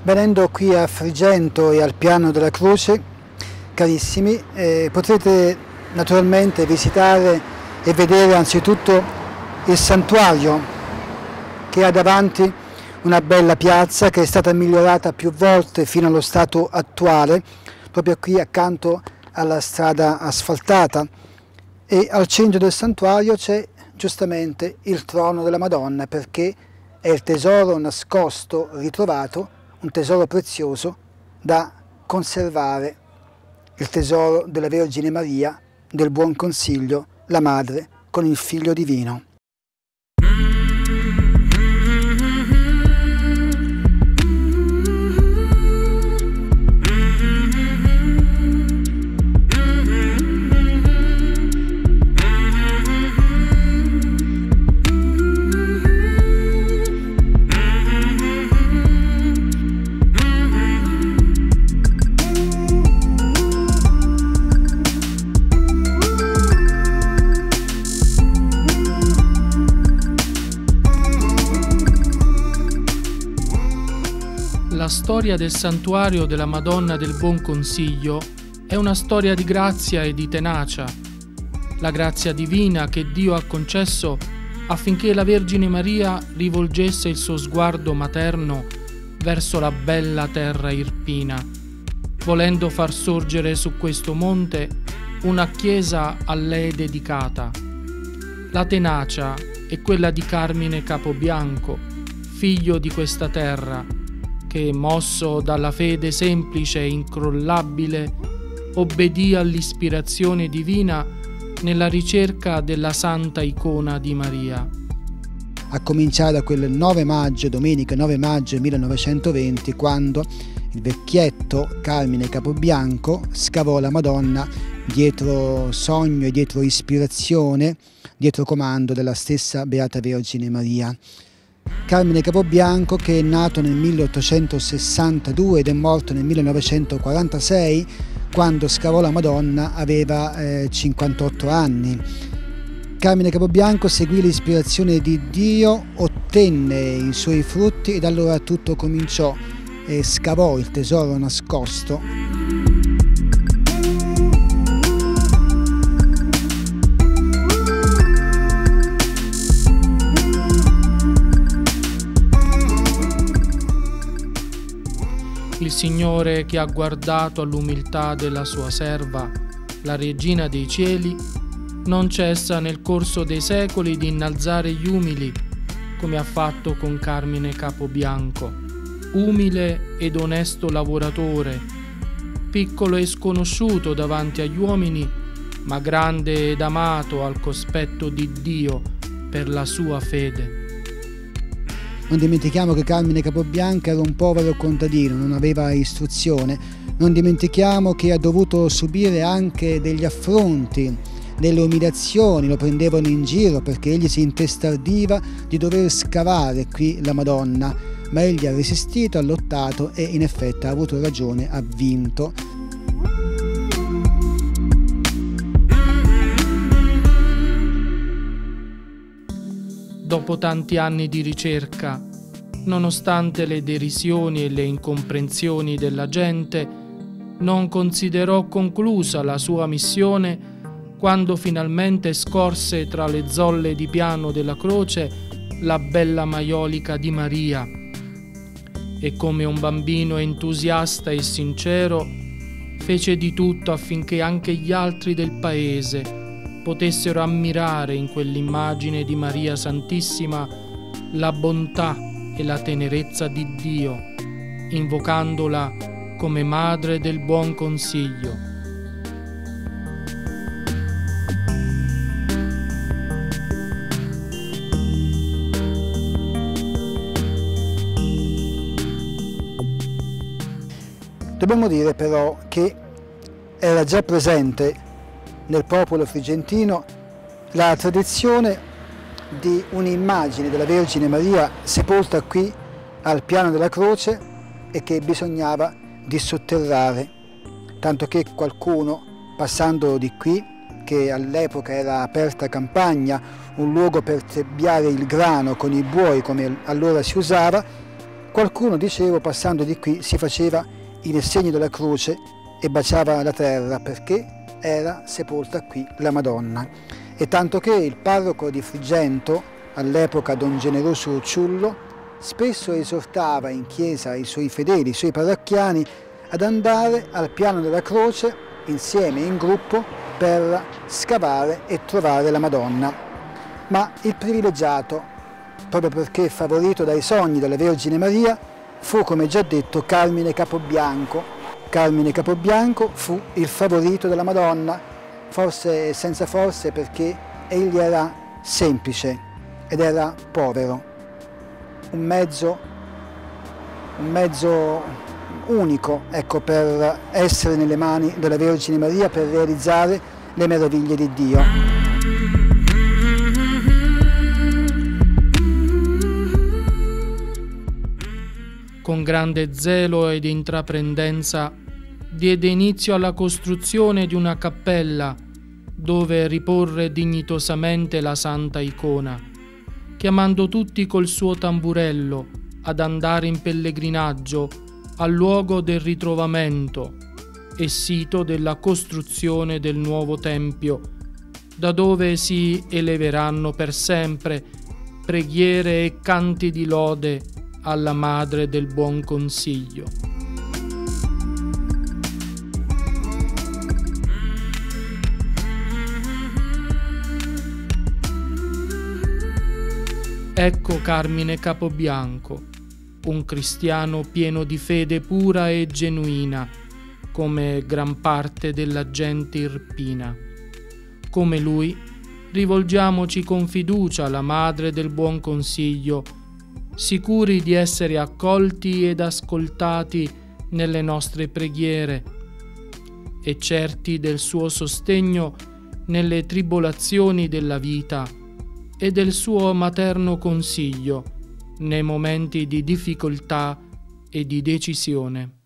Venendo qui a Frigento e al Piano della Croce, carissimi, potrete naturalmente visitare e vedere anzitutto il santuario che ha davanti una bella piazza che è stata migliorata più volte fino allo stato attuale, proprio qui accanto alla strada asfaltata, e al centro del santuario c'è giustamente il trono della Madonna, perché è il tesoro nascosto, ritrovato, un tesoro prezioso da conservare, il tesoro della Vergine Maria, del Buon Consiglio, la Madre con il Figlio Divino. La storia del santuario della Madonna del Buon Consiglio è una storia di grazia e di tenacia. La grazia divina che Dio ha concesso affinché la Vergine Maria rivolgesse il suo sguardo materno verso la bella terra irpina, volendo far sorgere su questo monte una chiesa a lei dedicata. La tenacia è quella di Carmine Capobianco, figlio di questa terra, che, mosso dalla fede semplice e incrollabile, obbedì all'ispirazione divina nella ricerca della santa icona di Maria. A cominciare da quel 9 maggio, domenica 9 maggio 1920, quando il vecchietto Carmine Capobianco scavò la Madonna dietro sogno e dietro ispirazione, dietro comando della stessa Beata Vergine Maria. Carmine Capobianco, che è nato nel 1862 ed è morto nel 1946, quando scavò la Madonna aveva 58 anni. Carmine Capobianco seguì l'ispirazione di Dio, ottenne i suoi frutti ed allora tutto cominciò e scavò il tesoro nascosto. Il Signore, che ha guardato all'umiltà della sua serva, la Regina dei Cieli, non cessa nel corso dei secoli di innalzare gli umili, come ha fatto con Carmine Capobianco, umile ed onesto lavoratore, piccolo e sconosciuto davanti agli uomini, ma grande ed amato al cospetto di Dio per la sua fede. Non dimentichiamo che Carmine Capobianco era un povero contadino, non aveva istruzione. Non dimentichiamo che ha dovuto subire anche degli affronti, delle umiliazioni, lo prendevano in giro perché egli si intestardiva di dover scavare qui la Madonna, ma egli ha resistito, ha lottato e in effetti ha avuto ragione, ha vinto. Dopo tanti anni di ricerca, nonostante le derisioni e le incomprensioni della gente, non considerò conclusa la sua missione quando finalmente scorse tra le zolle di Piano della Croce la bella maiolica di Maria e, come un bambino entusiasta e sincero, fece di tutto affinché anche gli altri del paese potessero ammirare in quell'immagine di Maria Santissima la bontà e la tenerezza di Dio, invocandola come Madre del Buon Consiglio. Dobbiamo dire però che era già presente nel popolo frigentino la tradizione di un'immagine della Vergine Maria sepolta qui al Piano della Croce e che bisognava dissotterrare, tanto che qualcuno, passando di qui, che all'epoca era aperta campagna, un luogo per trebbiare il grano con i buoi come allora si usava, Qualcuno, dicevo, passando di qui si faceva il segno della croce e baciava la terra perché era sepolta qui la Madonna. E tanto che il parroco di Frigento, all'epoca Don Generoso Ciullo, spesso esortava in chiesa i suoi fedeli, i suoi parrocchiani, ad andare al piano della croce insieme, in gruppo, per scavare e trovare la Madonna. Ma il privilegiato, proprio perché favorito dai sogni della Vergine Maria, fu, come già detto, Carmine Capobianco. Carmine Capobianco fu il favorito della Madonna, forse senza forse perché egli era semplice ed era povero, un mezzo unico, ecco, per essere nelle mani della Vergine Maria, per realizzare le meraviglie di Dio. Con grande zelo ed intraprendenza diede inizio alla costruzione di una cappella dove riporre dignitosamente la santa icona, chiamando tutti col suo tamburello ad andare in pellegrinaggio al luogo del ritrovamento e sito della costruzione del nuovo tempio, da dove si eleveranno per sempre preghiere e canti di lode alla Madre del Buon Consiglio. Ecco Carmine Capobianco, un cristiano pieno di fede pura e genuina, come gran parte della gente irpina. Come lui, rivolgiamoci con fiducia alla Madre del Buon Consiglio, sicuri di essere accolti ed ascoltati nelle nostre preghiere e certi del suo sostegno nelle tribolazioni della vita e del suo materno consiglio nei momenti di difficoltà e di decisione.